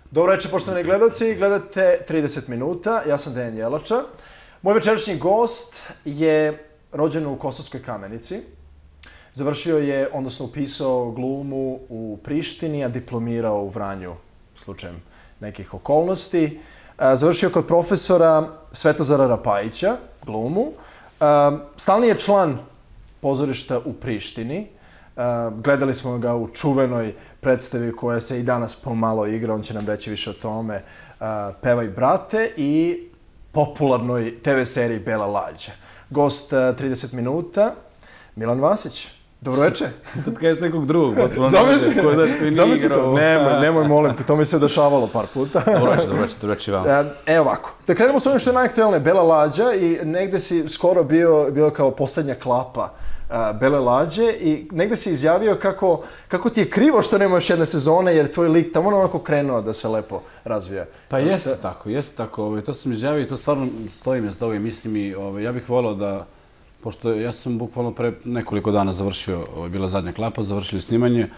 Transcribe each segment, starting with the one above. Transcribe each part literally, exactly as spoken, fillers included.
Dobro večer, poštovani gledalci. Gledate trideset minuta. Ja sam Dejan Jelača. Moj večerašnji gost je rođen u Kosovskoj Kamenici. Završio je, odnosno upisao glumu u Prištini, a diplomirao u Vranju slučajem nekih okolnosti. Završio kod profesora Svetozara Rapajića glumu. Stalni je član pozorišta u Prištini. Gledali smo ga u čuvenoj predstavi koja se i danas pomalo igra, on će nam reći više o tome, Pevaj brate, i popularnoj te ve seriji Bela lađa. Gost trideset minuta, Milan Vasić. Dobro večer. Sad kažeš nekog drugog. Zamisli to. Nemoj, nemoj, molim te, to mi se dešavalo par puta. Dobro večer, dobro večer, dobro večer vam. Evo ovako. Da krenemo s onim što je najaktuelnije, Bela lađa, i negde si skoro bio, bio kao poslednja klapa Bele lađe i negde si izjavio kako, kako ti je krivo što nema još jedne sezone, jer tvoj lik tamo onako krenuo da se lepo razvija. Pa jeste tako, jeste tako. To sam izjavio i to stvarno stojim ja s ovim mislim i ja bih volao da, pošto ja sam bukvalno pre nekoliko dana završio, bila zadnja klapa, završili snimanje.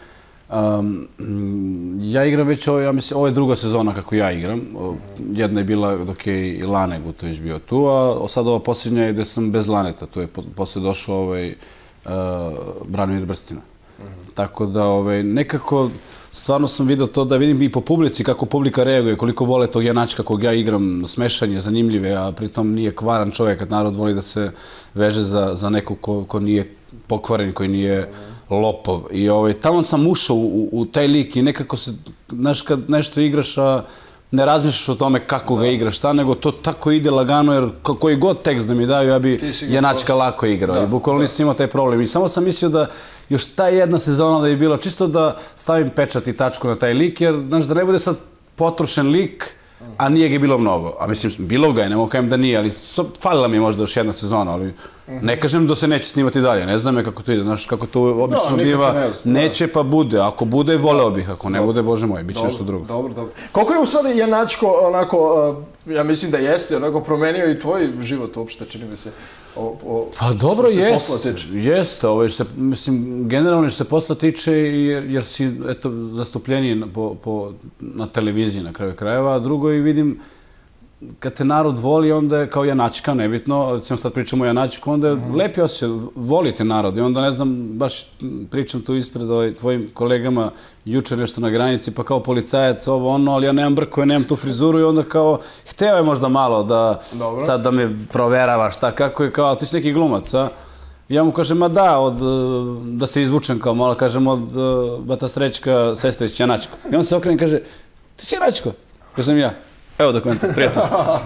Ja igram već, ja mislim, ovo je druga sezona kako ja igram. Jedna je bila dok je i Lane Gutović bio tu, a sad ova posljednja je gde sam bez Laneta. Tu je posle došao ovaj Branimir Brstina. Tako da nekako stvarno sam vidio to da vidim i po publici kako publika reaguje, koliko vole tog Janačka kog ja igram, smešanje, zanimljive, a pritom nije kvaran čovjek, kad narod voli da se veže za nekog ko nije pokvaren, koji nije lopov. I tamo sam ušao u taj lik i nekako se, znaš, kad nešto igraš, a ne razmišljaš o tome kako ga igraš, šta, nego to tako ide lagano, jer koji god tekst da mi daju, ja bi Janačka lako igrao. I bukvalno nisam imao taj problem. I samo sam mislio da još ta jedna sezona da je bila čisto da stavim pečat i tačku na taj lik, jer, znaš, da ne bude sad potrošen lik, a nije ga bilo mnogo. A mislim, bilo ga je, ne mogu kajem da nije, ali falila mi je možda još jedna sezona, ali ne kažem da se neće snimati dalje, ne znam je kako to ide, znaš, kako to obično biva, neće pa bude, ako bude, voleo bih, ako ne bude, bože moj, bit će nešto drugo. Dobro, dobro. Koliko je u stvari Janačko, onako, ja mislim da jeste, onako promenio i tvoj život uopšte, čini mi se, pa dobro, jeste, jeste, mislim, generalno što se posla tiče, jer si, eto, zastupljeniji na televiziji na kraju krajeva, a drugo i vidim, kad te narod voli, onda je kao Janačka, nebitno, recimo sad pričamo o Janačku, onda je lepi osjećaj, volite narod i onda ne znam, baš pričam tu ispred tvojim kolegama juče nešto na granici, pa kao policajac ovo ono, ali ja nemam brkove, nemam tu frizuru i onda kao, hteo je možda malo da sad da me proverava šta, kako je, kao, ti si neki glumac, a? Ja mu kažem, ma da, da se izvučem kao malo, kažem, od Bata Srećka, Sestrić, Janačko. I on se okrene i kaže, ti si Janačko? Kažem ja. Evo da komentar, prijatno.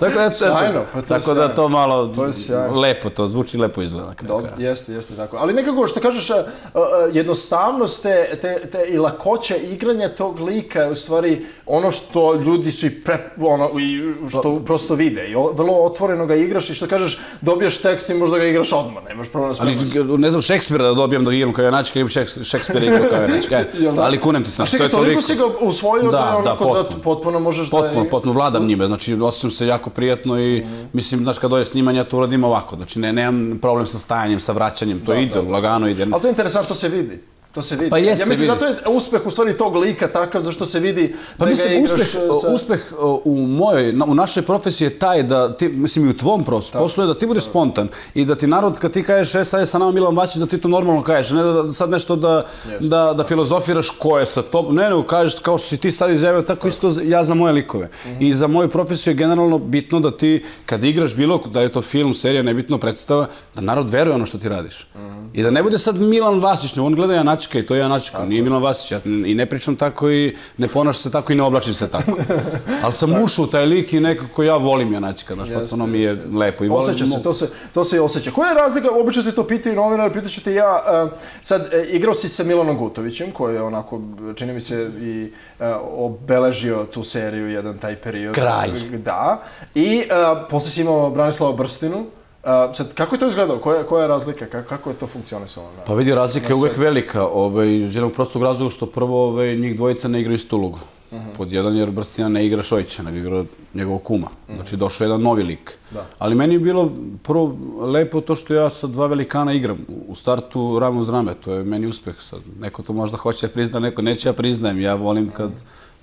Tako da to malo lepo, to zvuči lepo izgleda. Jeste, jeste tako. Ali nekako što kažeš, jednostavnost i lakoća igranja tog lika je u stvari ono što ljudi su i što prosto vide. I vrlo otvoreno ga igraš i što kažeš, dobijaš tekst i možda ga igraš odmah, nemaš problema s problemom. Ali ne znam Šekspira da dobijem da igram kao Janačka ili Šekspira igram kao Janačka. Ali kunem ti sam što je toliko... A čekaj, toliko si ga usvojio da potpuno možeš da... Potpuno, potpuno vladam njime, znači osjećam se jako prijatno i mislim, znaš, kad doje snimanje, ja to uradim ovako, znači nemam problem sa stajanjem, sa vraćanjem, to ide, lagano ide. Ali to je interesantno, to se vidi. To se vidi. Pa jeste, vidi se. Ja mislim, zato je uspeh u stvari tog lika takav, zašto se vidi da ga igraš... Pa mislim, uspeh u mojoj, u našoj profesiji je taj da ti, mislim, i u tvom poslu je da ti budeš spontan i da ti narod, kad ti kažeš, e, sad je sa nama Milan Vasić, da ti to normalno kažeš, ne da sad nešto da filozofiraš ko je sa tobom, ne, ne, kažeš kao što si ti sad izjavio, tako isto ja za moje likove. I za moju profesiju je generalno bitno da ti, kad igraš bilo, da je to film, serija, nebitno predstava, da narod veruje ono što ti radiš. I da ne bude sad Milan Vasić, on gleda Janačka i to je Janačko, nije Milan Vasić, ja i ne pričam tako i ne ponašam se tako i ne oblačim se tako. Ali sam ušao u taj lik i nekako ja volim Janačka, znaš, pa to mi je lepo. Osjeća se, to se i osjeća. Koja je razlika, obično ti to pitaju novinari, pitaću ti ja, sad igrao si sa Milanom Gutovićem, koji je onako, čini mi se, i obeležio tu seriju jedan taj period. Kraj. Da. I posle si imao Branislava Brstinu. Sad, kako je to izgledao? Koja je razlika? Kako je to funkcionisalo? Pa vidi, razlika je uvek velika. Iz jednog prostog razloga što prvo njih dvojica ne igraju istu ulogu. Pod jedan, jer Brstina ne igra Šojića, nego igra njegovog kuma. Znači, došao je jedan novi lik. Ali meni je bilo prvo lepo to što ja sa dva velikana igram. U startu rame uz rame. To je meni uspeh sad. Neko to možda hoće da prizna, neko neće, ja priznajem. Ja volim kad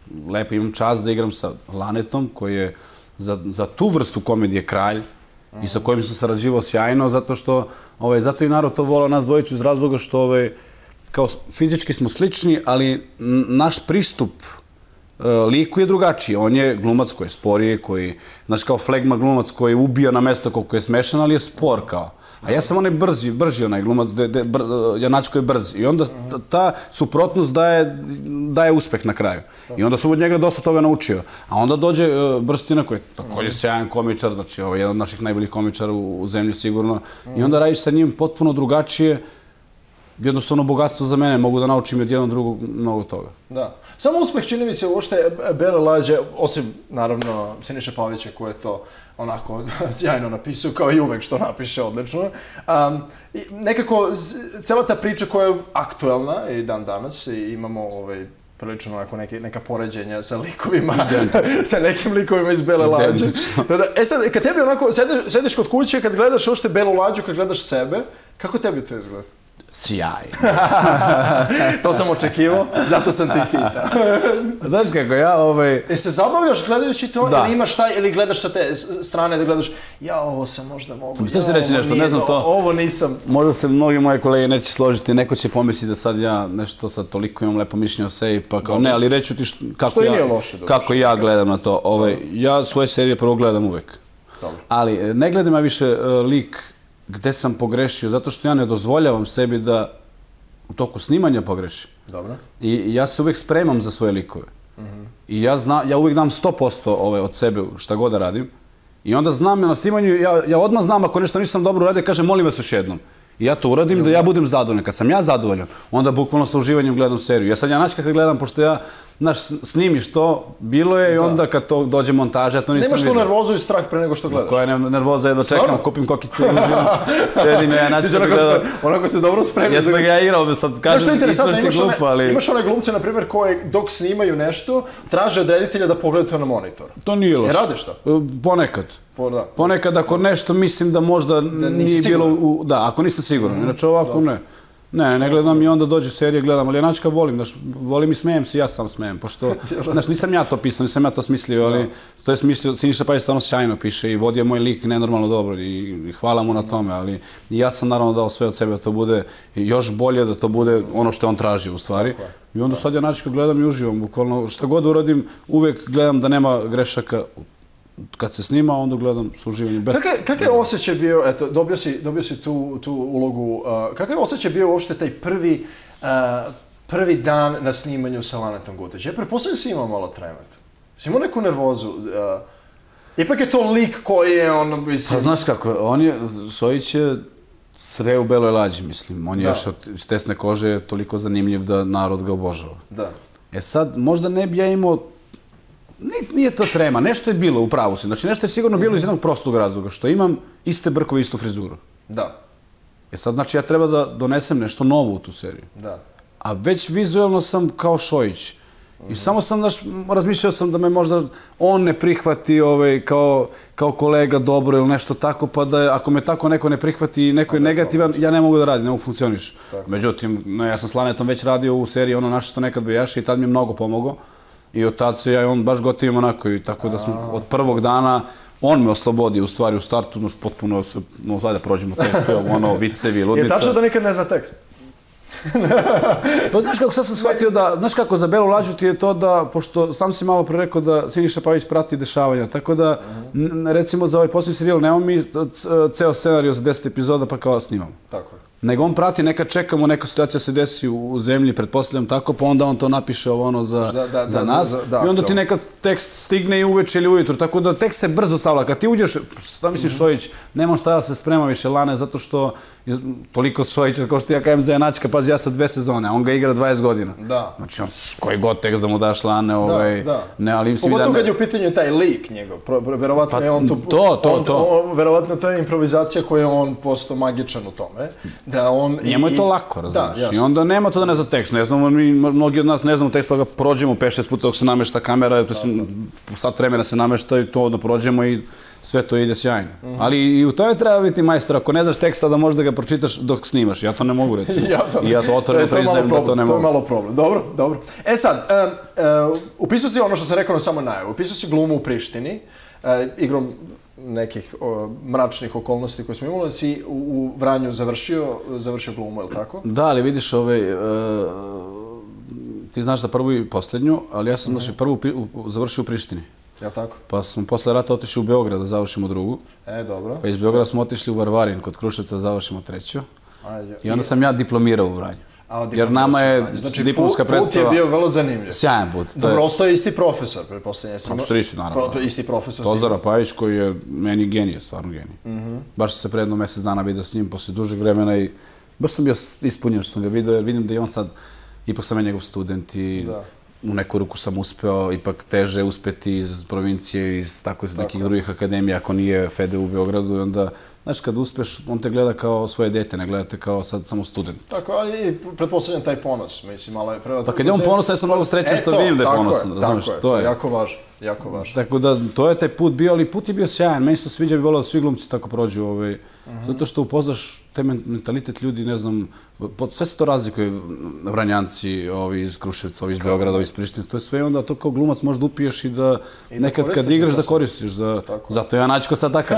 lepo imam čast da igram sa Lanetom, koji je za, za tu vrstu komedije kralj, i sa kojim sam sarađivao sjajno, zato što, ovaj, zato i narod to volao nas dvojicu iz razloga što, ovaj, kao fizički smo slični, ali naš pristup uh, liku je drugačiji. On je glumac koji je sporiji, koji, znaš, kao flegma glumac koji ubija na mesto koliko je smešan, ali je spor kao. A ja sam onaj brzi, brži onaj glumac, de, de, br, Janačko je brzi. I onda ta suprotnost daje, daje uspeh na kraju. I onda sam od njega dosta toga naučio. A onda dođe uh, Brstina koji je također sjajan komičar, znači ovo je jedan od naših najboljih komičara u, u zemlji sigurno. I onda radiš sa njim potpuno drugačije. Jednostavno bogatstvo za mene, mogu da naučim od jednog drugog mnogo toga. Da. Samo uspeh čini mi se uopšte Bele lađe, osim naravno Siniše Pavića koji je to onako sjajno napisao, kao i uvek što napiše odlično. Um, i nekako, cela ta priča koja je aktuelna i dan danas, i imamo ovaj, prilično onako neke, neka poređenja sa likovima, sa nekim likovima iz Bele lađe. E sad, kad tebi onako sediš, sediš kod kuće, kad gledaš uopšte Belu lađu, kad gledaš sebe, kako tebi to izgleda? Sjaj. To sam očekivao, zato sam ti pitao. Znaš kako, ja ovaj... E se zabavljaš gledajući to, da. Ili imaš taj, ili gledaš sa te strane da gledaš, ja ovo sam možda mogu, ja, se reći nešto, nije, ne znam to. Ovo nisam. Možda se mnogi moje kolege neće složiti, neko će pomisliti da sad ja nešto sad toliko imam lepo mišljenje o sebi, pa kao ne, ali reću ti što, kako, što ja, loše, kako ja gledam na to. Ovaj, ja svoje serije prvo gledam uvek. Dobro. Ali ne gledam ja više uh, lik gde sam pogrešio, zato što ja ne dozvoljavam sebi da u toku snimanja pogrešim. Dobro. I ja se uvek spremam za svoje likove. Mm-hmm. I ja, zna, ja uvek dam sto posto ove, od sebe šta god da radim. I onda znam na snimanju, ja, ja odmah znam ako nešto nisam dobro uradio, kažem molim vas još jednom. I ja to uradim Jel, da ja budem zadovoljan. Kad sam ja zadovoljan, onda bukvalno sa uživanjem gledam seriju. Ja sad ja naći kad gledam, pošto ja, znaš, snimiš to, bilo je, i onda kad to dođe montaža, ja to nisam vidio. Nemaš tu nervozu i strah pre nego što gledaš? Koja je nervoza, jedno čekam, kupim kokice i uživam, sedim ja, naći kad gledam. Onako se dobro spremio. Jesam da ga ja igrao, sad kažem, imaš glupo, ali... Imaš one glumce, na primjer, koje dok snimaju nešto, traže od reditelja da pogledate na monitor. To nije loše. E, radiš to? Ponekad. Po, da. Ponekad ako nešto mislim da možda da nije bilo... U, da, ako nisam siguran. Mm, Inače ovako da. ne. Ne, ne gledam i onda dođe serija, gledam, ali Janačka volim, znaš, volim i smijem se, ja sam smijem, pošto, znaš, nisam ja to pisao, nisam ja to smislio, ali to je smislio, Siniša Pavić stvarno sjajno piše i vodio moj lik nenormalno dobro i, i hvala mu na tome, ali i ja sam naravno dao sve od sebe da to bude još bolje, da to bude ono što on traži u stvari. I onda sad Janačka gledam i uživam, bukvalno šta god uradim, uvek gledam da nema grešaka. Kad se snima, onda gledam s uživanjem. Bez... Kakav je osjećaj bio, eto, dobio si, dobio si tu, tu ulogu, uh, kakav je osjećaj bio uopšte taj prvi, uh, prvi dan na snimanju sa Lanetom Gutevićem? Ja pretpostavljam si imao malo tremetu. Si imao neku nervozu? Uh, ipak je to lik koji je on... Mislim... Pa znaš kako, on je, Šojić je sve u Beloj lađi, mislim. On je da. još od tesne kože toliko zanimljiv da narod ga obožava. Da. E sad, možda ne bi ja imao... Nije to trema, nešto je bilo u pravu si. Znači, nešto je sigurno bilo iz jednog prostog razloga, što imam iste brkove, istu frizuru. Da. E sad, znači, ja treba da donesem nešto novo u tu seriju. Da. A već vizualno sam kao Šojić. I samo sam, znaš, razmišljao sam da me možda on ne prihvati ovaj, kao, kao kolega dobro ili nešto tako, pa da ako me tako neko ne prihvati i neko je negativan, ja ne mogu da radim, ne mogu funkcioniš. Međutim, no, ja sam s Lanetom već radio u seriji Ono naše što nekad bejaše i tad mi je mnogo pomogao. I od tad se ja i on baš gotivim onako i tako da smo od prvog dana on me oslobodio u stvari u startu, no potpuno se, no sad da prođemo tekst, ono, vicevi, ludnica. Je tačno da nikad ne zna tekst? Pa znaš kako sad sam shvatio da, znaš kako za Belu lađu ti je to da, pošto sam si malo pre rekao da Siniša Pavić prati dešavanja, tako da, recimo za ovaj posljednji serijal nemamo mi ceo scenariju za deset epizoda pa kao snimamo. Tako je. Nego on prati, nekad čekamo, neka situacija se desi u zemlji, pretpostavljam tako, pa onda on to napiše ovo ono za, da, da, za nas. Za, da, i onda ti nekad tekst stigne i uveče ili ujutru, tako da tekst se brzo savla. Kad ti uđeš, šta misliš, mm-hmm. Šojić, nema šta da se sprema više Lane, zato što toliko Šojića, kao što ja kajem za Janačka, pazi, ja sa dve sezone, a on ga igra dvadeset godina. Da. Znači, on, koji god tekst da mu daš Lane, ovaj, da, da. ne, ali im svi Pogotovo kad je u pitanju taj lik njegov, verovatno pa, je on tu... To, to, on, to. On, verovatno ta improvizacija koja je on postao magičan u tome. da on... Njemu je to lako, razumiješ. I onda nema to da ne zna tekst. Ne znamo, mi, mnogi od nas ne znamo tekst, pa ga prođemo pet šest puta dok se namešta kamera, to se, sat vremena se namešta i to onda prođemo i sve to ide sjajno. Ali i u tome treba biti majstor. Ako ne znaš teksta da možeš da ga pročitaš dok snimaš. Ja to ne mogu, recimo. I ja to otvoreno priznajem da to ne mogu. To je malo problem. Dobro, dobro. E sad, upisao si ono što sam rekao na samo najavu. Upisao si glumu u Prištini, igrom nekih mračnih okolnosti koje smo imali, si u Vranju završio, završio glumu, je li tako? Da, ali vidiš, ovaj, ti znaš za prvu i posljednju, ali ja sam prvu završio u Prištini. Jel' tako? Pa smo posle rata otišli u Beograd da završimo drugu. E, dobro. Pa iz Beograda smo otišli u Varvarin kod Kruševca da završimo treću. I onda sam ja diplomirao u Vranju. Jer nama je diplomska predstava... Znači, put je bio vrlo zanimljiv. Sjajan put. Dobro, ostao je isti profesor, pretpostavljam. Profesor isti, naravno. Isti profesor. Tozora Pajić, koji je meni genije, stvarno genije. Baš sam se pre jedno mjesec dana vidio s njim posle dužeg vremena i baš sam bio ispunjen što sam ga vidio, jer vidim da i on sad, ipak sam ja njegov student i u neku ruku sam uspeo, ipak teže uspeti iz provincije, iz tako iz nekih drugih akademija, ako nije Fede u Beogradu, i onda, znaš, kad uspeš, on te gleda kao svoje dete, ne gledate kao sad samo student. Tako, ali pretpostavljam taj ponos, mislim, malo je prvo... Pa kad je on ponosan, ja sam mnogo srećan što vidim da je ponosan, razumiješ, to je. Jako važno, jako važno. Tako da, to je taj put bio, ali put je bio sjajan, meni se to sviđa, bi volio da svi glumci tako prođu, zato što upoznaš taj mentalitet ljudi, ne znam, sve se to razlikuje, Vranjanci, ovi iz Kruševca, ovi iz Beograda, ovi iz Prištine, to je sve, onda to kao glumac možeš da upiješ i da nekad kad igraš da koristiš, zato ja Načko sad takav.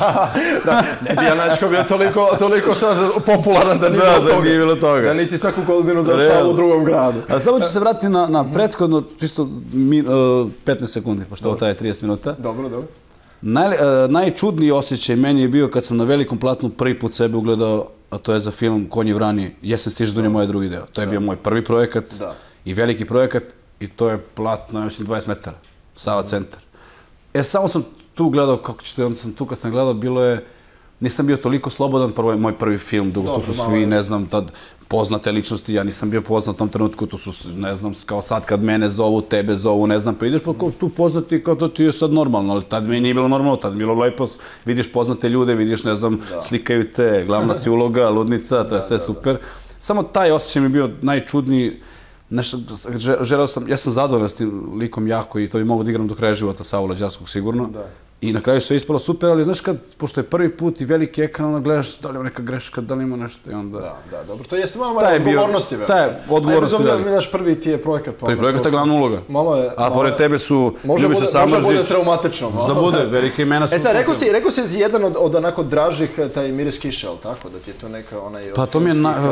Ne bi ja Načko bio toliko sad popularan da nije bilo toga. Da nisi svaku godinu završao u drugom gradu. A samo ću se vratiti na prethodno, čisto petnaest sekundi, pošto ovo traje trideset minuta. Dobro, dobro. Najčudniji osjećaj meni je bio kad sam na velikom platnu prvi put sebe ugledao, a to je za film Konji vrani, Jesen stiže dunje, moj drugi deo. To je bio moj prvi projekat i veliki projekat i to je platno, ja mislim, dvadeset metara, Sava centar. E, samo sam tu gledao, kako ćete, onda sam tu kad sam gledao, bilo je, nisam bio toliko slobodan, prvo je moj prvi film, dugo, tu su svi, ne znam, tad poznate ličnosti, ja nisam bio poznat u tom trenutku, tu su, ne znam, kao sad kad mene zovu, tebe zovu, ne znam, pa ideš pa tu poznati kao to ti je sad normalno, ali tad mi nije bilo normalno, tad mi je bilo lepo, vidiš poznate ljude, vidiš, ne znam, slikaju te, glavna si uloga, ludnica, to je sve super. Samo taj osjećaj mi je bio najčudniji, nešto, želeo sam, ja sam zadovoljan s tim likom jako i to bi mogo da igram do kraja života Savu Lađarskog sigurno. I na kraju sve ispalo super, ali znaš kad, pošto je prvi put i veliki ekran, onda gledaš da li ima neka greška, da li ima nešto i onda... Da, da, dobro, to je samo malo odgovornosti. Ta je odgovornosti da li. Ajde, znaš, prvi ti je projekat. Prvi projekat je glavna uloga. Malo je... A pored tebe su Ljubiša Samrđić. Možda bude traumatično. Možda bude, velike imena su... E sad, rekao si da ti je jedan od onako dražih, taj Miris kiše, ali tako? Da ti je to neka onaj... Pa to mi je...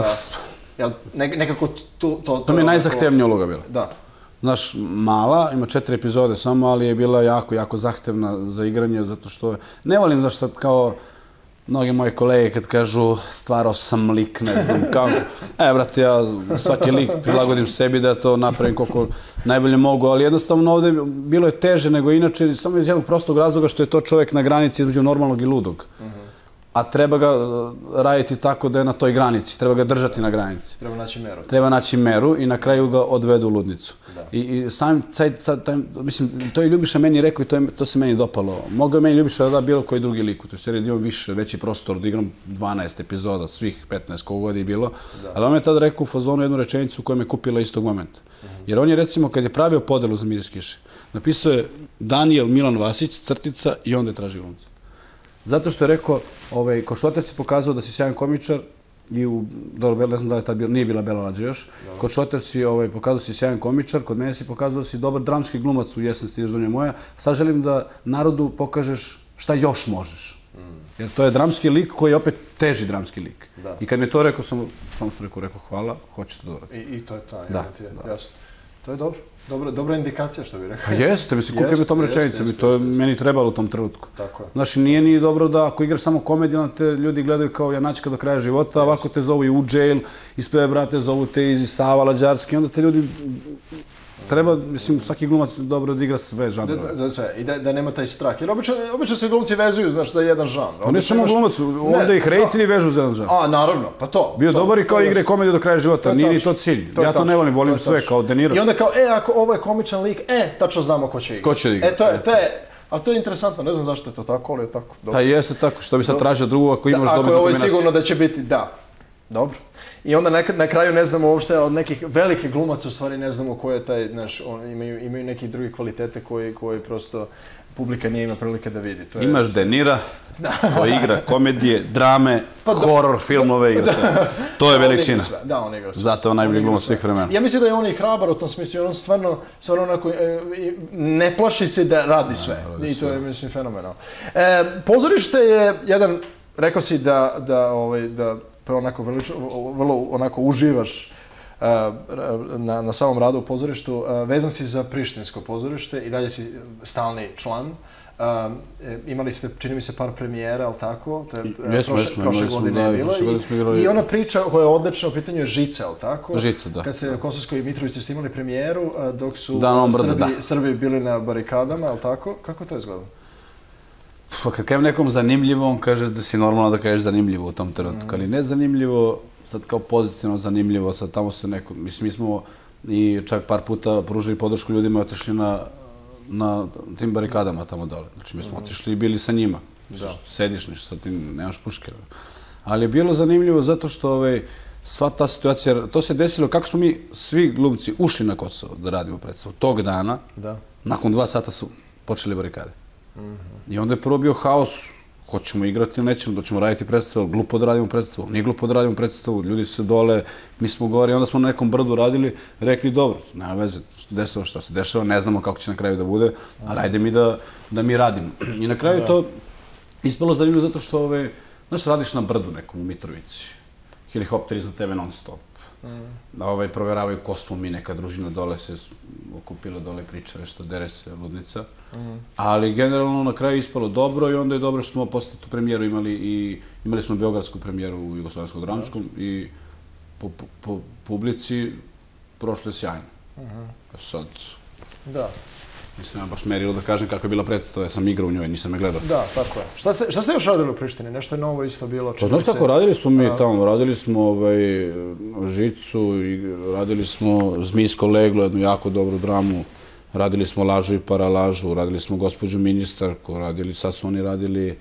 Nekako to... To mi je najzahtevnija uloga bila. Da. Znaš, mala, ima četiri epizode samo, ali je bila jako, jako zahtevna za igranje, zato što ne volim, znaš, sad kao mnogi moji kolege kad kažu stvarao sam lik, ne znam kako. E, brate, ja svaki lik prilagodim sebi da to napravim koliko najbolje mogu, ali jednostavno ovde bilo je teže nego inače, samo iz jednog prostog razloga što je to čovjek na granici između normalnog i ludog. A treba ga raditi tako da je na toj granici, treba ga držati na granici. Treba naći meru. Treba naći meru i na kraju ga odvedu u ludnicu. I sam, mislim, to je Ljubiša meni rekao i to se meni dopalo. Mogao je meni Ljubiša da da bilo koji drugi lik u toj seriji, da imam više, veći prostor, da igram dvanaest epizoda, svih petnaest, koliko god je bilo. Ali on je tada rekao u fazonu jednu rečenicu koja me kupila istog momenta. Jer on je, recimo, kad je pravio podelu za Miris kiše, napisao je Danijel Milan Vasić, crtica i onda je tražio glumca. Zato što je rekao, Košotac je pokazao da si sjajan komičar i u, dobro, ne znam da je tad nije bila Bela Lađa još, kod Šotac si pokazao da si sjajan komičar, kod mene si pokazao da si dobar dramski glumac u Jesen stiže dunje moja, sad želim da narodu pokažeš šta još možeš. Jer to je dramski lik koji je opet teži dramski lik. I kad mi je to rekao, sam sam rekao, rekao hvala, hoću to da uradim. I to je ta, jasno. To je dobro. Dobra indikacija, što bih rekao. Pa jeste, mislim, kupio me tom rečenicom i to je meni trebalo u tom trenutku. Znaš, nije ni dobro da ako igraš samo komediju, onda te ljudi gledaju kao Janačka do kraja života, ovako te zovu i u jail, ispred brate, zovu te iz Sava Lađarski, onda te ljudi... Treba, mislim, svaki glumac dobro da igra sve žanrove. Za sve, i da nema taj strah. Jer obično se glumci vezuju, znaš, za jedan žanr. Pa ne samo glumac, onda ih reditelji vežu za jedan žanr. A, naravno, pa to. Bio dobar i kao igre komediju do kraja života, nije ni to cilj. Ja to ne volim, volim sve, kao De Niro. I onda kao, e, ako ovo je komičan lik, e, tačno znamo ko će igrati. Ko će igrati. E, to je, ali to je interesantno, ne znam zašto je to tako, ali je tako. Pa jeste tako, što bi sad tražio drugu ako imaš dobru kombinaciju. Ako je ovo sigurno da će biti, da. Dobro. I onda nekad, na kraju ne znamo uopšte od nekih velikih glumaca, u stvari ne znamo ko je taj, znaš, on, imaju, imaju neki drugi kvalitete koji, koji prosto publika nije ima prilike da vidi. To je, imaš De Nira, to igra komedije, drame, pa horor filmove, igra sve. To je veličina. Da, on igra sve. Zato je najbolji glumac svih vremena. Ja mislim da je on i hrabar u tom smislu, on stvarno, stvarno onako, e, ne plaši se da radi sve. Ne, I to je, mislim, fenomenalno. E, pozorište je jedan, rekao si da, da, ovaj, da onako velično, vrlo onako uživaš uh, na, na samom radu u pozorištu. Uh, vezan si za Prištinsko pozorište i dalje si stalni član. Uh, imali ste, čini mi se, par premijera, ali tako? To je, jesmo, prošle, jesmo, prošle godine je bila. I, I ona priča koja je odlična u pitanju je Žica, ali tako? Žica, da. Kad se u Kosovskoj Mitrovici ste imali premijeru, uh, dok su da, Srbi, brdo, da. Srbi bili na barikadama, ali tako? Kako to izgleda? Pa kad kažem nekom zanimljivo, on kaže da si normalno da kažeš zanimljivo u tom trenutku, ali ne zanimljivo, sad kao pozitivno zanimljivo, sad tamo se neko, mislim, mi smo i čak par puta pružili podršku ljudima i otišli na, na tim barikadama tamo dole. Znači, mi smo otišli i bili sa njima. Da. Sediš niš, sad ti nemaš puške. Ali je bilo zanimljivo zato što ovaj, sva ta situacija, to se desilo kako smo mi svi glumci ušli na Kosovo da radimo predstavu. Tog dana, da. Nakon dva sata su počeli barikade. Mm-hmm. I onda je prvo bio haos, hoćemo igrati ili nećemo, da ćemo raditi predstavu, glupo da radimo predstavu, nije glupo da radimo predstavu, ljudi su dole, mi smo gore i onda smo na nekom brdu radili, rekli dobro, nema veze, dešava šta se dešava, ne znamo kako će na kraju da bude, ali ajde mi da, da mi radimo. I na kraju da. To ispalo zanimljivo zato što, ove, znaš, radiš na brdu nekom u Mitrovici, helikopter iznad tebe non stop. Mm. Ovaj, proveravaju ko smo mi, neka družina dole se okupila dole priča nešto, dere se ludnica. Mm. Ali generalno na kraju ispalo dobro i onda je dobro što smo posle tu premijeru imali i imali smo beogradsku premijeru u Jugoslovenskom dramskom mm. i po, po, po publici prošlo je sjajno. Mm-hmm. Sad... Da. Nisam ja baš merilo da kažem kako je bila predstava, ja sam igrao u njoj, nisam je gledao. Da, tako je. Šta ste, šta ste još radili u Prištini? Nešto je novo isto bilo? Pa znaš kako, radili smo mi tamo, radili smo ovaj, Žicu, i radili smo Zmijsko leglo, jednu jako dobru dramu, radili smo Lažu i paralažu, radili smo Gospođu ministarku, radili, sad su oni radili,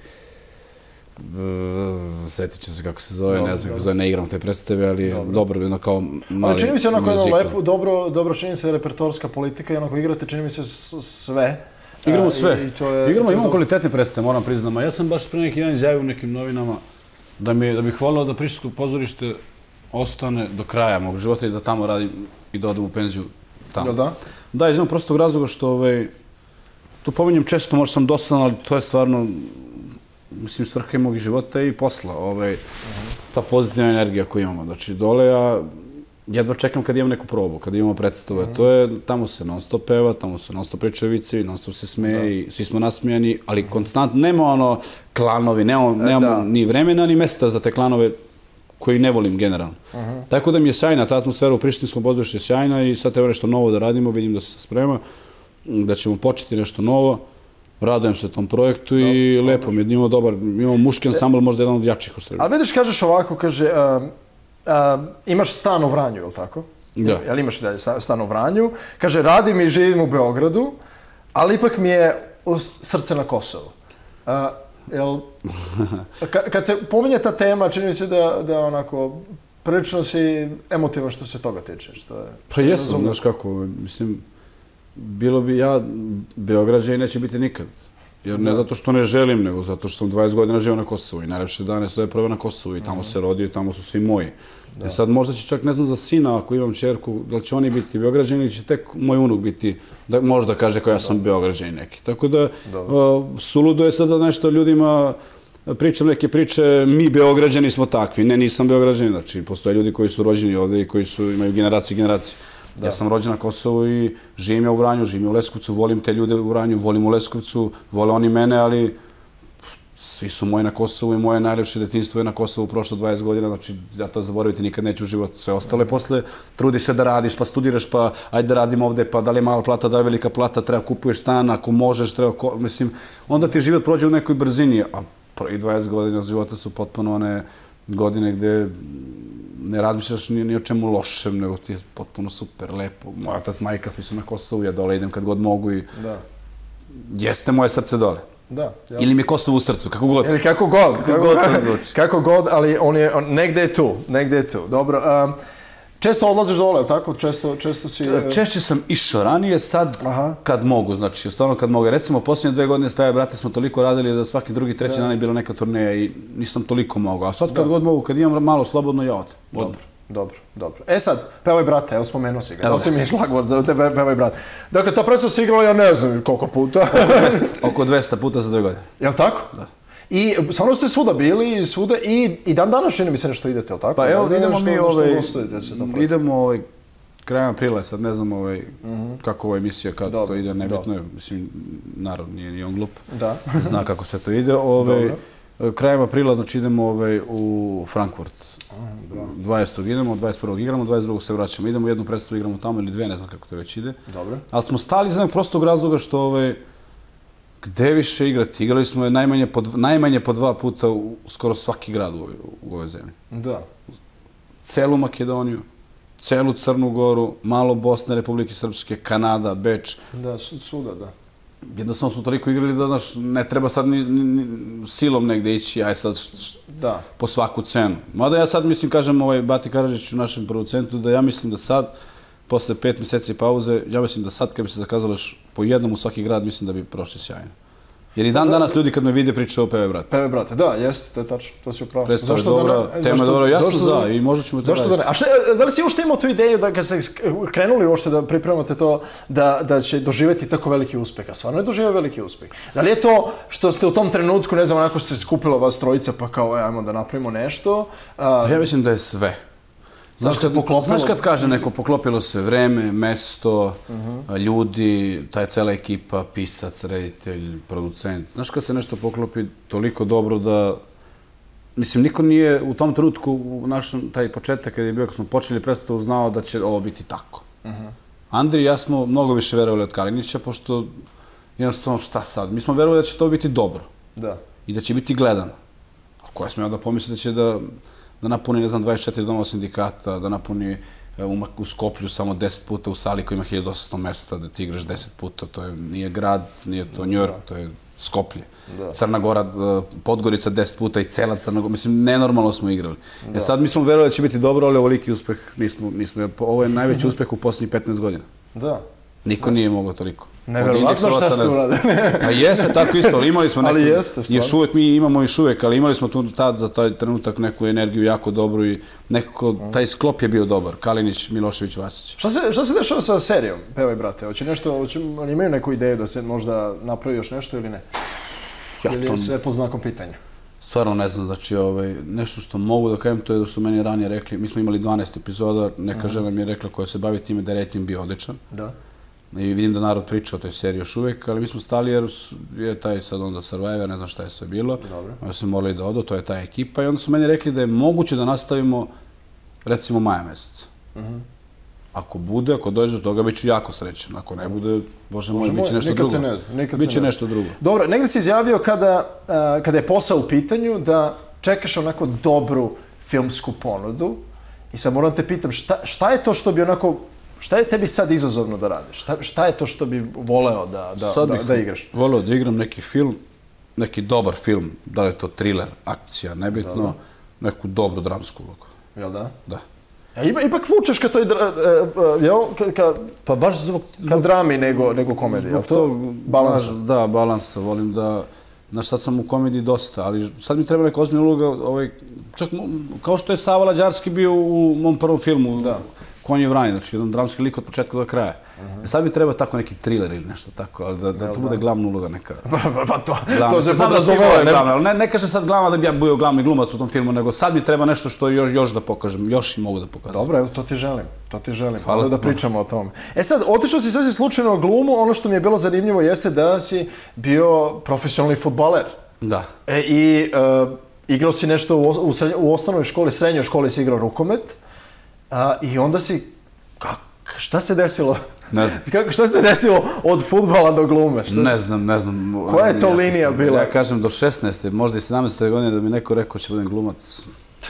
sjetit ću se kako se zove, ne znam kako zove, ne igram te predstave, ali dobro, jedno kao mali muzikal. Ali čini mi se onako jedno lepo, dobro, dobro čini se repertorska politika i onako igrate, čini mi se sve. Igramo sve. Igramo, imamo kvalitetne predstave, moram priznama. Ja sam baš pre neki dan izjavio u nekim novinama da bih volao da Prištinsko pozorište ostane do kraja mog života i da tamo radim i da odem u penziju tamo. Da? Da, iz jednog prostog razloga što, to pominjem često, možda sam dosadan, ali to je stvarno mislim, svrha mog života i posla, ovaj, ta pozitivna energija koju imamo. Znači, dole ja jedva čekam kad imam neku probu, kad imamo predstavu. To je, tamo se non stop peva, tamo se non stop pričaju vicevi, non stop se smeje i svi smo nasmijani, ali konstantno, nema ono klanovi, nemamo ni vremena, ni mesta za te klanove koji ne volim generalno. Tako da mi je sjajna, ta atmosfera u Prištinskom pozorištu je sjajna i sad treba nešto novo da radimo, vidim da se sprema, da ćemo početi nešto novo. Radujem se tom projektu i lepo mi je, imamo dobar, imamo muški ansambl, možda jedan od jačih u Srbiji. Ali vidiš, kažeš ovako, kaže, imaš stan u Vranju, je li tako? Da. Jel imaš i dalje stan u Vranju? Kaže, radim i živim u Beogradu, ali ipak mi je srce na Kosovu. Kad se pominje ta tema, čini mi se da onako, prilično si emotivan što se toga tiče. Pa jesam, znaš kako, mislim... Bilo bi ja, Beograđanin neće biti nikad. Jer ne zato što ne želim, nego zato što sam dvadeset godina živio na Kosovu i najlepše dane su prve na Kosovu i tamo se rodio i tamo su svi moji. E sad možda će čak, ne znam za sina, ako imam čerku, da li će oni biti Beograđani ili će tek moj unuk biti, da možda kaže kao ja sam Beograđanin neki. Tako da, suludo je sada nešto ljudima, pričam neke priče, mi Beograđani smo takvi. Ne, nisam Beograđanin, znači postoje ljudi koji su rođeni ovde i koji imaju generacije i generacije. Ja sam rođen na Kosovu i živim ja u Vranju, živim u Leskovcu, volim te ljude u Vranju, volim u Leskovcu, vole oni mene, ali svi su moji na Kosovu i moje najlepše detinjstvo je na Kosovu prošlo dvadeset godina, znači ja to zaboraviti nikad neću u život. Sve ostale posle, trudiš se da radiš, pa studiraš, pa ajde da radim ovde, pa da li je mala plata, da je velika plata, treba kupuješ stan, ako možeš, treba, mislim, onda ti život prođe u nekoj brzini, a i dvadeset godina života su potpuno one godine gde ne razmišljaš ni o čemu lošem, nego ti je potpuno super, lepo. Moja tac, majka, svi su na Kosovu, ja dole idem kad god mogu i jeste moje srce dole. da. Ili mi je Kosovo u srcu, kako god. Ili kako god. Kako god to zvuči. Kako god, ali on je, on, negde je tu, negde je tu. Dobro, um, često odlaziš dole, ili tako? Često, često si... Češće sam išao ranije, sad Aha. kad mogu, znači stvarno kad mogu. Recimo, posljednje dve godine s Peve Brate smo toliko radili da svaki drugi, treći dan je bila neka turneja i nisam toliko mogao. A sad kad god mogu, kad imam malo slobodno, ja odem. Dobro, dobro, dobro. E sad, Pevaj Brate, evo spomenuo si ga. Evo si mi je šlagvort za tebe, Pevaj Brate. Dakle, to predstav se igralo, ja ne znam koliko puta. Oko dvesta puta za dve godine. Jel' tako? Da. I stvarno ste svuda bili, svuda, i, i dan danas čini mi se nešto idete, jel' tako? Pa evo, da, idemo nešto, mi nešto ovaj, gostujete se to idemo ovaj, krajem aprila, sad ne znam ovaj, mm-hmm. kako ova emisija, kad dobro, to ide, nebitno je, mislim, narod nije ni on glup, da. zna kako se to ide. Ovaj, krajem aprila, znači idemo ovaj, u Frankfurt. dvadesetog idemo, dvadeset prvog igramo, dvadeset drugog se vraćamo. Idemo jednu predstavu, igramo tamo ili dve, ne znam kako to već ide. Dobro. Ali smo stali iz jednog prostog razloga što ovaj, gde više igrati? Igrali smo je najmanje po, najmanje po dva puta u skoro svaki grad u ovoj, u ovoj zemlji. Da. Celu Makedoniju, celu Crnu Goru, malo Bosne, Republike Srpske, Kanada, Beč. Da, svuda, da. Jednostavno smo toliko igrali da naš, ne treba sad ni, ni, ni silom negde ići, aj sad š, š, da. po svaku cenu. Mada ja sad mislim, kažem ovaj Bati Karadžić u našem producentu, da ja mislim da sad, posle pet mjeseci pauze, ja mislim da sad kad bi se zakazalo po jednom u svaki grad, mislim da bi prošli sjajno. Jer i dan danas ljudi kad me vide pričaju o Peve Brate. Peve Brate, da, jeste, to je tačno, to si upravo. Predstava je dobra, tema je dobra, ja sam za i možda ćemo to raditi. Zašto da ne? A šta, da li si uopšte imao tu ideju da kad ste krenuli uopšte da pripremate to, da, da će doživjeti tako veliki uspeh? A stvarno je doživio veliki uspeh. Da li je to što ste u tom trenutku, ne znam, onako ste skupilo vas trojica pa kao, ajmo da napravimo nešto? A... Ja mislim da je sve. Znaš kad, znaš kad kaže neko, poklopilo se vreme, mesto, uh-huh. ljudi, ta je cela ekipa, pisac, reditelj, producent. Znaš kad se nešto poklopi toliko dobro da... Mislim, niko nije u tom trenutku, u našem, taj početak kada je bio, kad smo počeli predstavu, znao da će ovo biti tako. Uh-huh. Andri i ja smo mnogo više verovali od Kalinića, pošto jednostavno šta sad? Mi smo verovali da će to biti dobro. Da. I da će biti gledano. A koja smo ja da pomisliti da će da... da napuni, ne znam, dvadeset četiri domova sindikata, da napuni u, u Skoplju samo deset puta u sali koja ima hiljadu osamsto mesta, da ti igraš deset puta, to je, nije grad, nije to New York, to je Skoplje. Da. Crna Gora, Podgorica deset puta i cela Crna Gora, mislim, nenormalno smo igrali. Da. E sad mi smo verovali da će biti dobro, ali ovoliki uspeh nismo, nismo, ovo je najveći uspeh u posljednjih petnaest godina. Da. Niko nije mogao toliko. Neverovatno šta ste uradili. Pa jeste tako isto, ali imali smo neku... Ali jeste, stvarno. Još uvek, mi imamo još uvek, ali imali smo tu tad za taj trenutak neku energiju jako dobru i nekako taj sklop je bio dobar. Kalinić, Milošević, Vasić. Šta se, šta se dešava sa serijom, Pevaj Brate? Hoće nešto, hoće, oni imaju neku ideju da se možda napravi još nešto ili ne? Ja ili je sve pod znakom pitanja? Stvarno ne znam, znači ovaj, nešto što mogu da kažem, to je da su meni ranije rekli, mi smo imali dvanaest epizoda, neka žena mi je rekla koja se bavi time da je rating bio odličan. Da. I vidim da narod priča o toj seriji još uvijek, ali mi smo stali jer je taj sad onda Survivor, ne znam šta je sve bilo. Dobro. Onda su morali da odu, to je ta ekipa i onda su meni rekli da je moguće da nastavimo recimo maja mjeseca. Uh-huh. Ako bude, ako dođe do toga, bit ću jako srećan. Ako ne bude, bože moj, bit će nešto drugo. Nikad se ne zna. Bit će nešto drugo. Dobro, negdje si izjavio kada, uh, kada je posao u pitanju da čekaš onako dobru filmsku ponudu i sad moram te pitam šta, šta je to što bi onako... Šta je tebi sad izazovno da radiš? Šta, šta je to što bi voleo da, da, sad da, da igraš? Voleo da igram neki film, neki dobar film, da li je to thriller, akcija, nebitno, da, da. Neku dobru dramsku ulogu. Jel da? Da. Ja, ipak, ipak vučeš ka toj, jel, ka, ka, pa baš zbog, ka drami nego, nego komediji, jel to? Balans. Da, balansa, volim da, znaš, sad sam u komediji dosta, ali sad mi treba neka ozbiljna uloga, ovaj, čak kao što je Sava Lađarski bio u mom prvom filmu, da. Konji vrani, znači jedan dramski lik od početka do kraja. Uh-huh. E sad mi treba tako neki thriller ili nešto tako, ali da, da to bude glavna uloga neka. Pa, pa to, glavna. to se sad podrazumeva. Ne, ne, ne kaže sad glavna da bi ja bio glavni glumac u tom filmu, nego sad mi treba nešto što još, još da pokažem, još i mogu da pokažem. Dobro, evo, to ti želim, to ti želim. Hvala da pričamo o tome. E sad, otišao si sasvim slučajno u glumu, ono što mi je bilo zanimljivo jeste da si bio profesionalni fudbaler. Da. E, i uh, igrao si nešto u, u, srednj, u osnovnoj školi, srednjoj školi si igrao rukomet. A, I onda si, kak, šta se desilo? Ne znam. Kako, šta se desilo od fudbala do glume? Šta? Ne znam, ne znam. Koja je to ja linija sam, bila? Ja kažem do šesnaeste, možda i sedamnaeste godine da mi neko rekao će budem glumac.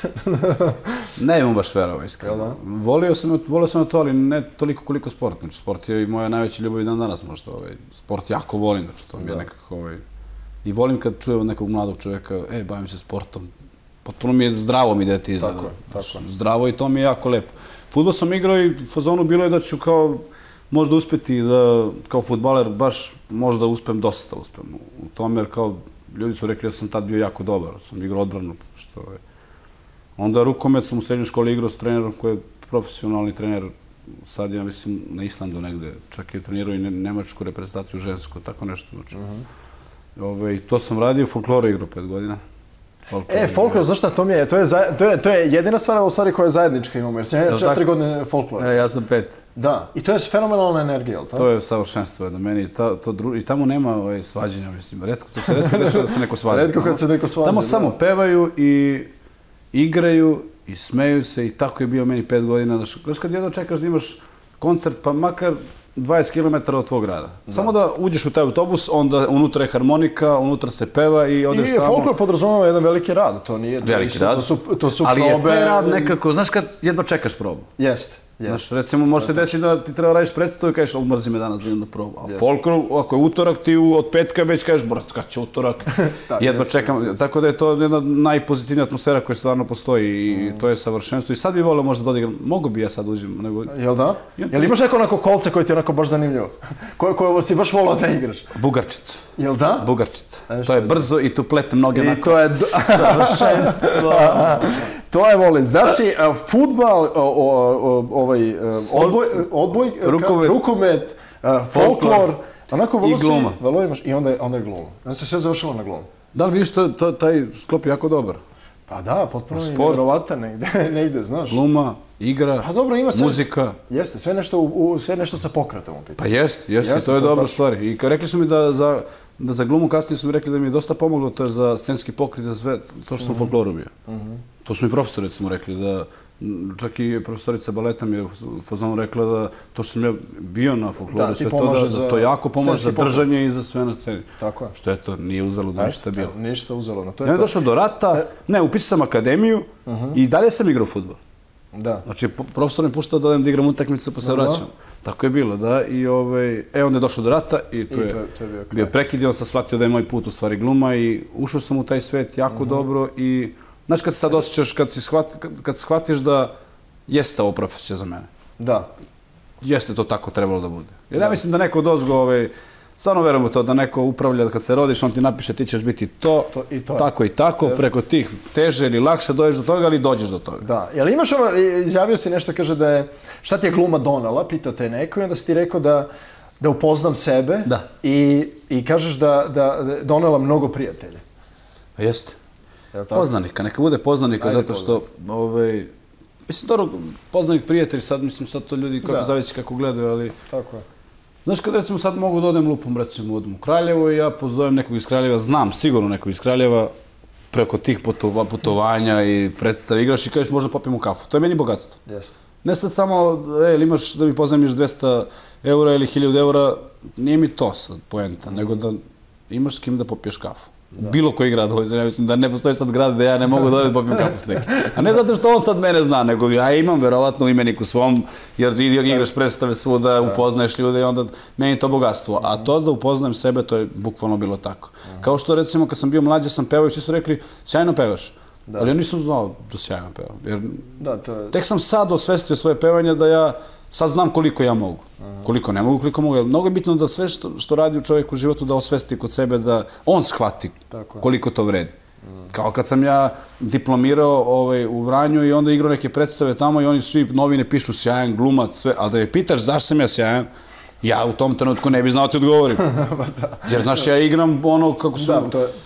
Ne imam baš verovao, iskreno. Volio sam, volio sam to, ali ne toliko koliko sport. Znači, sport je i moja najveća ljubav i dan danas možda. Ovaj, sport jako volim, znači to mi je nekako... Ovaj, I volim kad čujem od nekog mladog čovjeka, e, bavim se sportom. Potpuno mi je zdravo mi da ti izgleda. Tako je, tako je. Zdravo i to mi je jako lepo. Fudbal sam igrao i u fazonu bilo je da ću kao možda uspjeti da kao fudbaler baš možda uspem, dosta uspem u tome, jer kao ljudi su rekli da sam tad bio jako dobar, sam igrao odbranu, što je. Onda rukomet sam u srednjoj školi igrao s trenerom koji je profesionalni trener, sad ja mislim na Islandu negde, čak je trenirao i nemačku reprezentaciju žensku, tako nešto. Znači. Ove, to sam radio, folklore igrao pet godina. E, folklor, znaš šta, to mi je, to je, to je, to je jedina stvar u stvari koja je zajednička imamo, jer sam ja četiri godine folklor. E, ja sam pet. Da, i to je fenomenalna energija, ali tako? To je savršenstvo da meni, ta, to dru... i tamo nema ovaj, svađenja, mislim, retko, to se retko dešava da se neko svađa. Retko kad se neko svađa, tamo da. samo pevaju i igraju i smeju se i tako je bio meni pet godina. Znaš, kad jedno čekaš da imaš koncert, pa makar dvadeset kilometara od tvog grada. Da. Samo da uđeš u taj autobus, onda unutra je harmonika, unutra se peva i odeš tamo. I folklor podrazumeva jedan veliki rad, to nije... Veliki rad, to su, to su ali probe... je taj rad nekako, znaš kad jedva čekaš probu. Jeste. Znaš, recimo, može se desiti da ti treba radiš predstavu i kažeš, mrzi me danas da idem na probu. A folklor, ako je utorak, ti od petka već kažeš, brat, kad će utorak, jedva čekam. Tako da je to jedna najpozitivnija atmosfera koja stvarno postoji i to je savršenstvo. I sad bi volio možda da odigram, mogu bi ja sad uđem. Jel da? Jel imaš neko onako kolce koje ti je onako baš zanimljivo? Koje si baš volao da igraš? Bugarčica. Jel da? Bugarčica. To je brzo i tu plete mnoge onako. I to je savršenstvo. To je volim. Znači, fudbal, ovaj, odboj, odboj, rukomet, rukomet folklor, onako i gluma. Vrlo imaš, i onda je, onda je gluma. Onda se sve završilo na glumu. Da li vidiš to, to, taj sklop je jako dobar? Pa da, potpuno je nevjerovatan negde, negde, znaš. Gluma, igra, pa dobro, ima sve, muzika. Jeste, sve nešto, u, sve nešto sa pokretom u pitanju. Pa jest, jeste, to je dobra stvar. I rekli su mi da za, da za glumu kasnije su mi rekli da mi je dosta pomoglo to je za scenski pokret, za sve, to što sam u folkloru bio. To su mi profesori, recimo, rekli da, čak i profesorica baleta mi je u fazonu rekla da to što sam ja bio na folkloru, sve to da, da to jako pomaže za držanje i za sve na sceni. Tako je. Što je to, nije uzaludno ništa bilo. Ništa uzaludno. Ja je došao do rata, ne, upisao sam akademiju i dalje sam igrao fudbal. Da. Znači, profesor mi puštao da odem da igram utakmicu pa se vraćam. Tako je bilo, da. I ovaj, e, onda je došao do rata i tu je bio prekid i onda sam shvatio da je moj put u stvari gluma i ušao sam u taj svet jako dobro i znaš kad se sad osjećaš, kad, si shvat, kad shvatiš da jeste ovo profesija za mene. Da. Jeste to tako trebalo da bude. Jer ja mislim da neko od ozgo, ovaj, stvarno verujem u to da neko upravlja, da kad se rodiš, on ti napiše ti ćeš biti to, to, i to tako i tako, preko tih teže ili lakše dođeš do toga, ali dođeš do toga. Da, jel imaš ono, izjavio si nešto, kaže da je, šta ti je gluma donala, pitao te neko i onda si ti rekao da, da upoznam sebe da. I, i kažeš da, da, da donela mnogo prijatelja. Pa jeste. Poznanika, neka bude poznanika, ajde, zato što, ovaj, mislim, dobro, poznanik, prijatelj, sad, mislim, sad to ljudi kako zavisi kako gledaju, ali... Tako je. Znaš, kad recimo sad mogu da odem lupom, recimo, odem u Kraljevo i ja pozovem nekog iz Kraljeva, znam sigurno nekog iz Kraljeva, preko tih putova, putovanja i predstave igraš i kažeš možda popijemo kafu. To je meni bogatstvo. Yes. Ne sad samo, e, ili imaš da mi pozajmiš dvesta eura ili hiljadu eura, nije mi to sad poenta, mm. nego da imaš s kim da popiješ kafu. Da. Bilo koji grad ovoj zemlji, ja mislim da ne postoji sad grad da ja ne mogu da odem popijem kafu s nekim. A ne zato što on sad mene zna, nego ja imam verovatno u imeniku svom, jer igraš predstave svuda, upoznaješ ljude i onda meni to bogatstvo. A to da upoznajem sebe, to je bukvalno bilo tako. Kao što recimo kad sam bio mlađe sam pevao i svi su rekli, sjajno pevaš. Ali ja nisam znao da sjajno pevam. Jer tek sam sad osvestio svoje pevanje da ja sad znam koliko ja mogu. Koliko ne mogu, koliko mogu. Mnogo je bitno da sve što radi u čovjeku u životu da osvesti kod sebe, da on shvati koliko to vredi. Kao kad sam ja diplomirao u Vranju i onda igrao neke predstave tamo i oni svi novine pišu sjajan, glumac, sve. Ali da je pitaš zašto sam ja sjajan, ja u tom trenutku ne bi znao ti odgovorim. Jer znaš, ja igram ono kako su...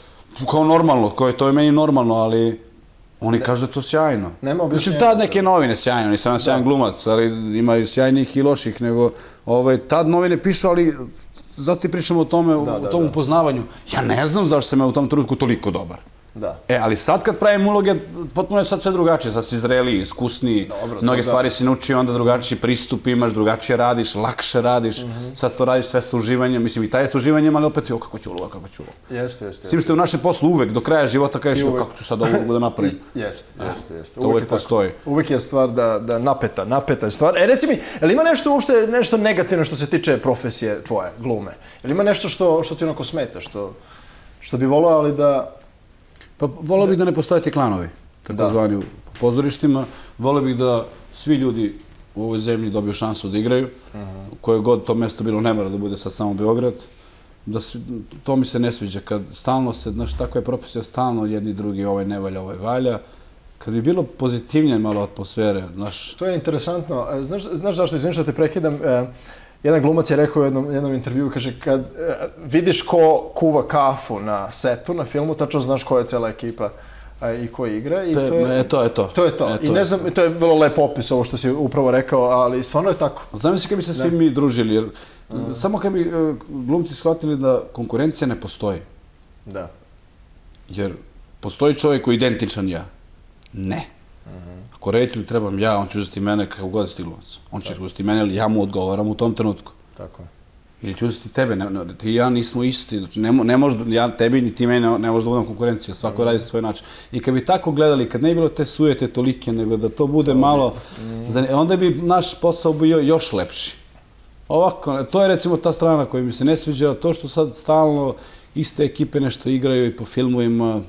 Kao normalno, to je meni normalno, ali... Oni kažu da je to sjajno. Mislim, tad neke novine sjajno, nisam ja sjajan glumac, ali ima i sjajnih i loših, nego tad novine pišu, ali zato ti pričamo o tome, o tom upoznavanju. Ja ne znam zašto sam ja u tom trenutku toliko dobar. E, ali sad kad pravim uloge, potpuno je sad sve drugačije, sad si zreliji, iskusniji, mnoge stvari si naučio, onda drugačiji pristup imaš, drugačije radiš, lakše radiš, sad to radiš sve sa uživanjem, mislim i taj je sa uživanjem, ali opet, jo, kako ću uloga, kako ću uloga. Jeste, jeste. S tim što je u našem poslu uvek, do kraja života kažeš, jo, kako ću sad ovo da napravim. Jeste, jeste, jeste. To uvek postoji. Uvek je stvar da napeta, napeta je stvar. E, reci mi, je li ima nešto uopšte, nešto negativno što se tiče profesije tvoje, glume? Je li ima nešto što ti onako smeta, što... Što bi volio, ali da... Pa volio bih da ne postoje ti klanovi, takozvani u pozorištima. Volio bih da svi ljudi u ovoj zemlji dobiju šansu da igraju. Koje god to mesto bilo, ne mora da bude sad samo Beograd. To mi se ne sviđa, kad stalno se, znaš, tako je profesija, stalno jedni drugi, ovaj ne valja, ovaj valja. Kad bi bilo pozitivnije malo atmosfere, znaš... To je interesantno. Znaš, znaš zašto, izvim što te prekidam, e, jedan glumac je rekao u jednom, jednom intervju, kaže, kad e, vidiš ko kuva kafu na setu, na filmu, tačno znaš koja je cela ekipa e, i ko igra. I to, je, to, je, e, to je to. To je to. E, I ne znam, to je vrlo lep opis ovo što si upravo rekao, ali stvarno je tako. Znam si kad bi se svi mi družili, jer mm. samo kad bi e, glumci shvatili da konkurencija ne postoji. Da. Jer postoji čovjek koji je identičan ja. Ne. Ako reditelju trebam ja, on će uzeti mene kako god si glumac. On će uzeti mene, ali ja mu odgovaram u tom trenutku. Tako je. Ili će uzeti tebe, ne, ne, ti i ja nismo isti, znači ne, ne može, ja tebi ni ti meni ne, ne može da budem konkurencija, svako radi svoj način. I kad bi tako gledali, kad ne bi bilo te sujete tolike, nego da to bude malo, mm. onda bi naš posao bio još lepši. Ovako, to je recimo ta strana koja mi se ne sviđa, to što sad stalno iste ekipe nešto igraju i po filmovima.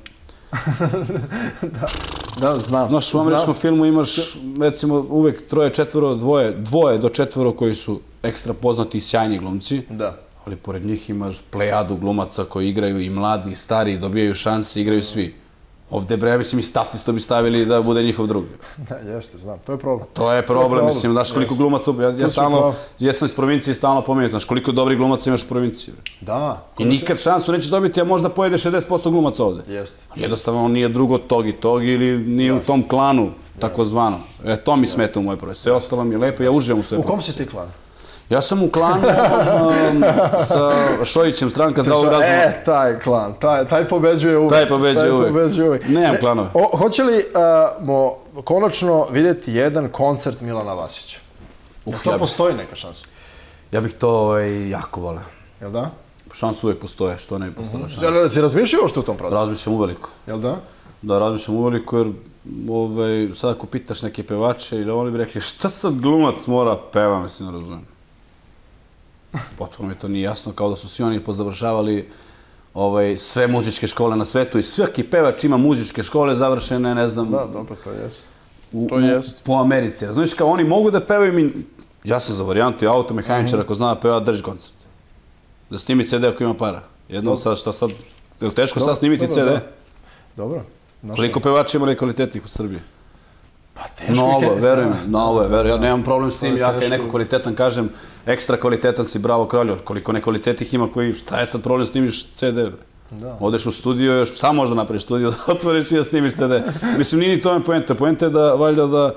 da, da, znam. Znaš, u američkom znam. filmu imaš, recimo, uvek troje, četvoro, dvoje, dvoje do četvoro koji su ekstra poznati i sjajni glumci. Da. Ali pored njih imaš plejadu glumaca koji igraju i mladi, i stari, dobijaju šanse, igraju svi. Ovde, bre, ja mislim, i statisto bi stavili da bude njihov drugi. Da, jeste, znam, to je problem. To je problem, to je problem. Mislim, znaš koliko glumaca, ja, ja stalno, jesam iz provincije i stalno pomenuti, znaš koliko dobrih glumaca imaš u provinciji. Da. I nikad se... šansu nećeš dobiti, a možda pojede šezdeset posto glumaca ovde. Jeste. Jednostavno, on nije drugo tog i tog ili nije u tom klanu, takozvano. E, to mi smeta u mojoj profesiji. Sve ostalo mi je lepo, ja uživam u svojoj profesiji. U kom si ti klanu? Ja sam u klanu um, sa Šojićem, stranka zdravog razuma. E, taj klan, taj, taj pobeđuje uvek. Taj pobeđuje taj uvek. Pobeđuje uvek. Nemam klanove. O, hoće li uh, mo konačno vidjeti jedan koncert Milana Vasića? U to ja postoji neka šansa? Ja bih to ovaj, jako voleo. Jel da? Šanse uvek postoje, što ne bi postala uh-huh. šansa. Si razmišljao što u tom pravcu? Razmišljam uveliko. Jel da? Da, razmišljam uveliko, jer ovaj, sad ako pitaš neke pevače, ili oni bi rekli šta sad glumac mora peva, mislim, ne razumijem. Potpuno mi to nije jasno, kao da su svi oni pozavršavali ovaj, sve muzičke škole na svetu i svaki pevač ima muzičke škole završene, ne znam... Da, dobro, to jest. U, to jest. Po Americi. Znaš, kao oni mogu da pevaju mi... Ja sam za varijantu i automehaničar, ako zna da peva, drži koncert. Da snimi ce de ako ima para. Jedno od sad, šta sad... Je li teško sad snimiti ce de? Dobro. Koliko pevača ima nekvalitetnih u Srbiji? Pa teško Novo, veruj mi, novo je, veruj. Ja nemam problem s tim, ja kad je neko kvalitetan kažem, ekstra kvalitetan si, bravo kralju. Koliko nekvalitetnih ima koji, šta je sad problem snimiš ce de? Odeš u studio, još sam možda napraviš studio, da otvoriš i da snimiš ce de. Mislim, nije ni to me poenta. Poenta je da, valjda, da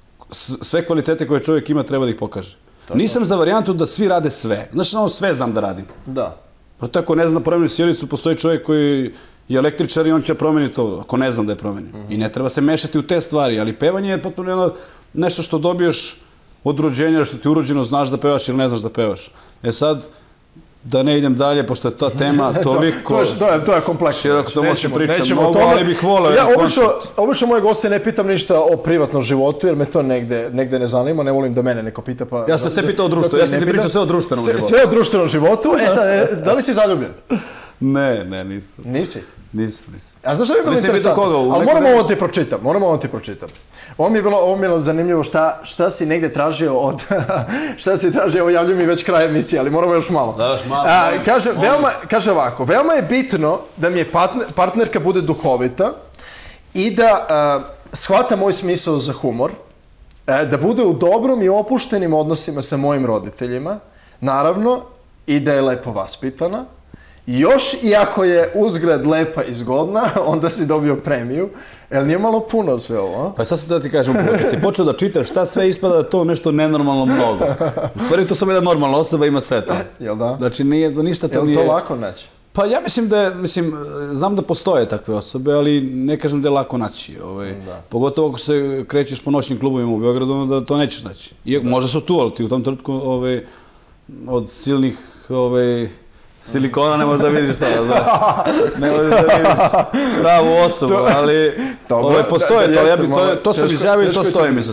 sve kvalitete koje čovjek ima treba da ih pokaže. Nisam za varijantu da svi rade sve. Znaš, ono sve znam da radim. Da. Pa tako ne znam da promenim sjelicu, postoji čovjek koji je električar i on će promeniti to, ako ne znam da je promenim. Mm -hmm. I ne treba se mešati u te stvari, ali pevanje je potpuno jedno, nešto što dobiješ od rođenja, što ti urođeno znaš da pevaš ili ne znaš da pevaš. E sad, da ne idem dalje, pošto je ta tema toliko... to, to, je, to je kompleksno. Široko to možeš pričati mnogo, ali bih volao. Ja obično, obično moje goste ne pitam ništa o privatnom životu, jer me to negde, negde ne zanima, ne volim da mene neko pita. Pa, ja sam se pitao o društvu, ja sam ti pričao sve o društvenom sve, životu. Sve o društvenom životu, e sad, da li si zaljubljen? Ne, ne, nisam. Nisi? Nisam, nisam. A znaš što je bilo interesantno? Ali moramo ovo ti pročitam, moramo ovo ti pročitam. Ovo mi je bilo, ovo mi je bilo zanimljivo šta, šta si negde tražio od... šta si tražio, ovo javljaju mi već kraj emisije, ali moramo još malo. Da, još malo. A, kaže, veoma, kaže ovako, veoma je bitno da mi je partner, partnerka bude duhovita i da a, shvata moj smisao za humor, a, da bude u dobrom i opuštenim odnosima sa mojim roditeljima, naravno, i da je lepo vaspitana. Još i ako je uzgled lepa i zgodna, onda si dobio premiju. Jel nije malo puno sve ovo? Pa sad se da ti kažem, kad si počeo da čitaš šta sve ispada da to nešto nenormalno mnogo. U stvari to samo jedna normalna osoba ima sve to. Jel da? Znači nije, da ništa to nije... Jel to lako naći? Pa ja mislim da je, mislim, znam da postoje takve osobe, ali ne kažem da je lako naći. Ovaj, pogotovo ako se krećeš po noćnim klubovima u Beogradu, onda to nećeš naći. I, možda su tu, ali ti u tom trenutku ovaj, od silnih... Ovaj, silikona ne možeš da vidiš šta, znaš. Ne možeš da vidiš pravu osobu, ali ovaj, postoje to, ja bi, to, to sam izjavio i to stojim iza toga.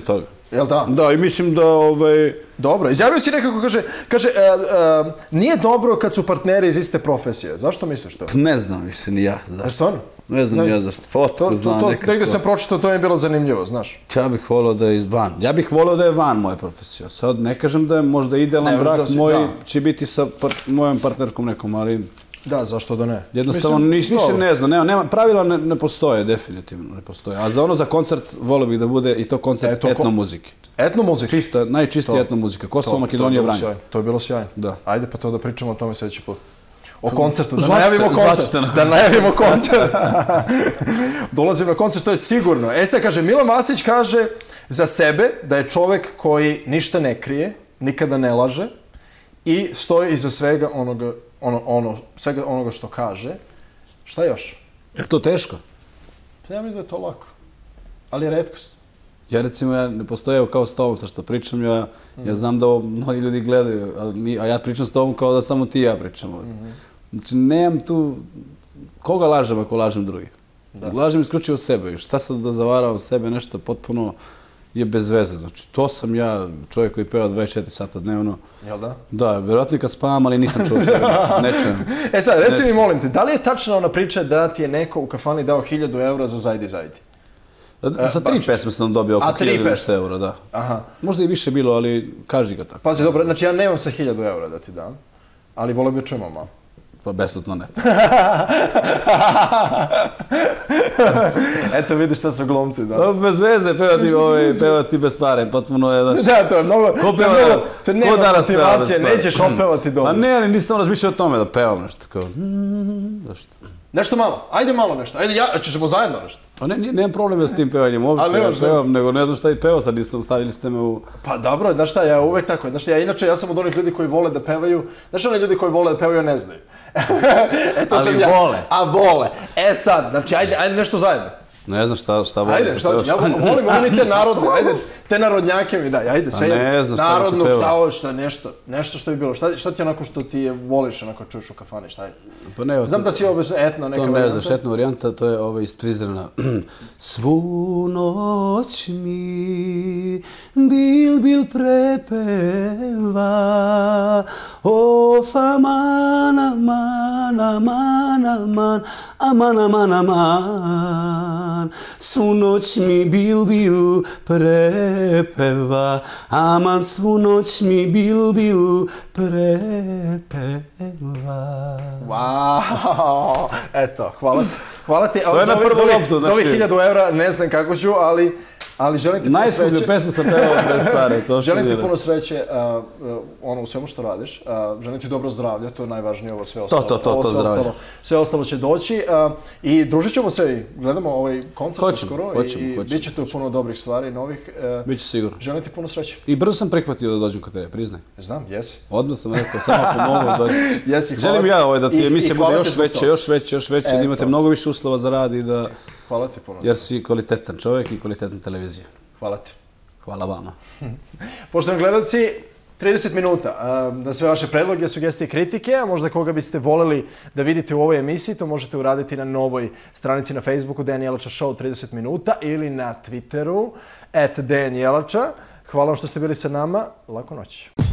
Jel da? Da, i mislim da... Ovaj... Dobro, izjavio si nekako, kaže, kaže e, e, nije dobro kad su partneri iz iste profesije. Zašto misliš to? Ne znam više ni ja zašto. E, stvarno? Ne znam ni ja zašto. Potko znam nekako. Negdje sam pročitao, to mi je bilo zanimljivo, znaš. Ja bih volio da je van. Ja bih volio da je van moje profesije. Sad ne kažem da je možda idealan brak moj će biti sa mojom partnerkom nekom, ali... Da, zašto da ne? Jednostavno, više ne znam, nema, pravila ne postoje, definitivno ne postoje. A za ono, za koncert, volio bih da bude i to koncert etnomuzike. Etnomuzike? Čista, najčistija etnomuzika. Kosovo, Makedonija, Vranje. To je bilo sjajno. Da. Ajde pa to da pričamo o tome sljedeći put. O koncertu, da najavimo koncert. Da najavimo koncert. Dolazim na koncert, to je sigurno. E sad kaže, Milan Vasić kaže za sebe da je čovek koji ništa ne krije, nikada ne laže i stoji iza svega onoga Ono, ono, svega onoga što kaže. Šta još? Je to teško? Ja mislim da je to lako. Ali je retkost. Ja recimo, ja ne postoje kao s tobom sa što pričam, ja, ja znam da ovo mnogi ljudi gledaju, ali, a ja pričam s tobom kao da samo ti i ja pričamo. Znači, nemam tu... Koga lažem ako lažem drugih? Lažem isključivo sebe. Šta sad da zavaravam sebe, nešto potpuno je bez veze. Znači, to sam ja, čovjek koji peva dvadeset četiri sata dnevno. Jel da? Da, vjerojatno i kad spavam, ali nisam čuo sebe. Ne čujem. E sad, reci mi, molim te, da li je tačna ona priča da ti je neko u kafani dao hiljadu eura za Zajdi Zajdi? Za tri pesme sam dobio oko hiljadu nešto eura, da. Aha. Možda i više bilo, ali kaži ga tako. Pazi, dobro, znači ja nemam sa hiljadu eura da ti dam, ali volio bi čujemo malo. Pa besplatno ne. Eto vidiš šta su glumci, da. Bez veze pevati, ovaj, pevati bez pare, potpuno je, znaš... Da, to je mnogo... Ko peva, to je nema motivacije, nećeš opevati dobro. A ne, ali nisam razmišljao o tome da pevam nešto, kao... Nešto malo, ajde malo nešto, ajde ja, ćemo zajedno nešto. Pa ne, nemam problema s tim pevanjem, uopšte ja pevam, nego ne znam šta i pevao, sad nisam, stavili ste me u... Pa dobro, znaš šta, ja uvek tako, znaš ja inače, ja sam od onih ljudi koji vole da pevaju, znaš oni ljudi koji vole da pevaju ne znaju. Ali vole. A vole. E sad, znači ajde, ajde nešto zajedno. Ne znam šta, šta voliš da pevaš. Ajde, ja volim oni te narodne, ajde, te narodnjake mi daj, ajde, sve je narodno, šta ovo, šta nešto, nešto što bi bilo, šta, šta ti onako što ti je voliš, onako čuješ u kafani, šta je? Pa ne, znam da si ovo etno neka varijanta. To ne znaš, etno varijanta, to je ovo iz Prizrena. Svu noć mi bil bil prepeva, of amana, mana, mana, man, amana, mana, man. Svu noć mi bil bil prepeva, aman svu noć mi bil bil prepeva. Wow, eto, hvala ti. Hvala ti, to je na prvu loptu. Za ovih hiljadu eura ne znam kako ću, ali... Ali želim ti puno sreće. Najskuplju pesmu sam pevao bez pare. Želim ti puno sreće ono u svemu što radiš. Želim ti dobro zdravlje, to je najvažnije, ovo sve ostalo. To, to, to zdravlje. Sve ostalo će doći. I družit ćemo se i gledamo ovaj koncert skoro. Hoćemo, hoćemo. I bit će tu puno dobrih stvari, novih. Biće sigurno. Želim ti puno sreće. I brzo sam prihvatio da dođem kod tebe, priznaj. Znam, jesi. Odmah sam rekao, samo ako mogu dođi. Jesi, hvala. Želim ja da ti emisija bude još veća, još veća, još veća, da imate mnogo više uslova za rad i da... Hvala ti puno. Jer si kvalitetan čovjek i kvalitetna televizija. Hvala ti. Hvala vama. Poštovani gledalci, trideset minuta. Na sve vaše predloge, sugestije i kritike, a možda koga biste voljeli da vidite u ovoj emisiji, to možete uraditi na novoj stranici na Facebooku Dejan Jelača Show trideset minuta ili na Twitteru at Dejan Jelača. Hvala vam što ste bili sa nama. Laku noć.